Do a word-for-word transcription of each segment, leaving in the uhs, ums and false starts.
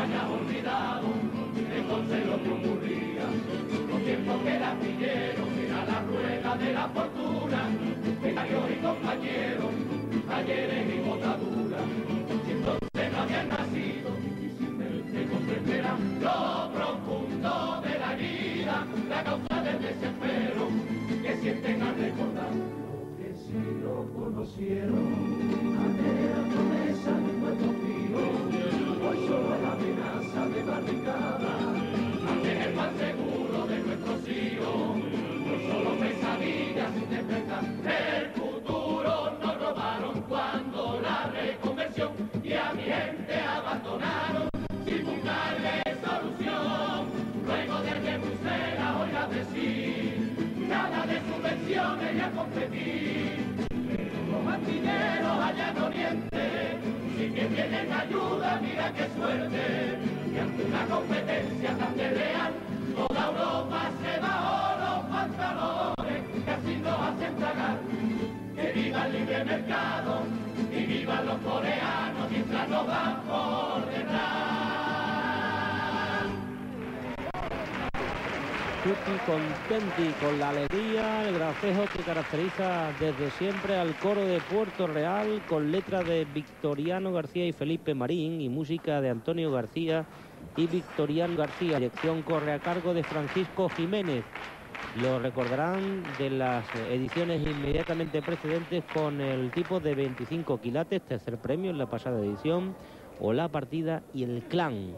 hayas olvidado entonces lo que ocurría. Los tiempos que el astillero era la rueda de la fortuna, becarios y compañeros, talleres y botaduras. Si entonces no habían nacido, difícilmente comprenderán lo profundo de la herida, la causa del desespero que sienten al recordar que si lo conocieron. Aquella promesa de un puerto fijo, hoy solo es la amenaza de barricada. Antes el más seguro de nuestros hijos, no solo pesadillas sin despertar. El futuro nos robaron cuando la reconversión y a mi gente abandonaron sin buscarle solución. Luego de que Bruselas oiga decir nada de subvenciones y a competir. Los astilleros allá en Oriente, si que tienen ayuda, mira qué suerte. Y ante una competencia tan desleal, toda Europa se bajó los pantalones, que así nos hacen tragar. Que viva el libre mercado y vivan los coreanos mientras nos van por detrás. Tutti contenti, con la alegría, el gracejo que caracteriza desde siempre al coro de Puerto Real, con letra de Victoriano García y Felipe Marín y música de Antonio García y Victoriano García. La dirección corre a cargo de Francisco Jiménez. Lo recordarán de las ediciones inmediatamente precedentes con el tipo de veinticinco quilates, tercer premio en la pasada edición, o La Partida y El Clan.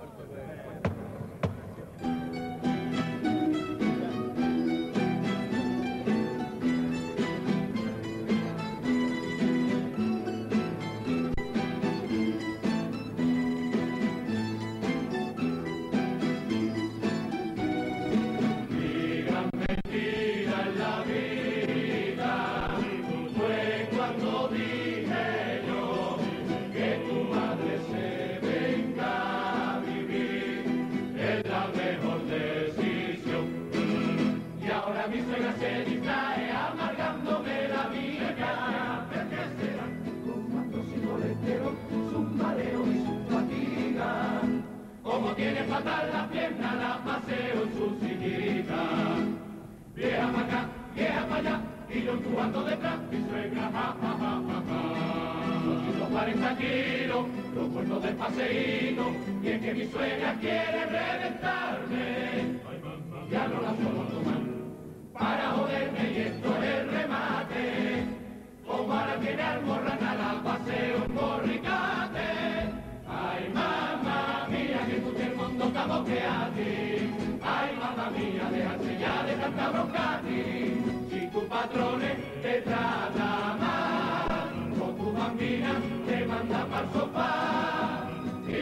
Tiene fatal la pierna, la paseo en su sillita. Vieja para acá, vieja para allá, y yo empujando detrás, mi suegra, ja, ja, ja, ja, ja. doscientos cuarenta kilos, los puertos del paseíno, y es que mi suegra quiere reventarme. Ya no la puedo tomar, para joderme, y esto es el remate. Como ahora tiene almorrana, la paseo en borricate. Ay, mamá mía, que tú tienes el mundo cabo que a ti. Ay, mamá mía, déjate ya de tanta broncati. Si tu patrone te trata mal, con tu bambina te manda para el sofá.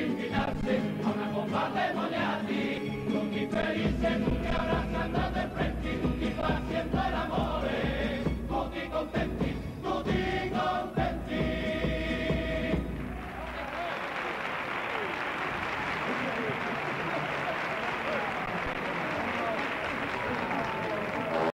Invitarse a una copa de mollati, con mi feliz nunca abrazando de frente.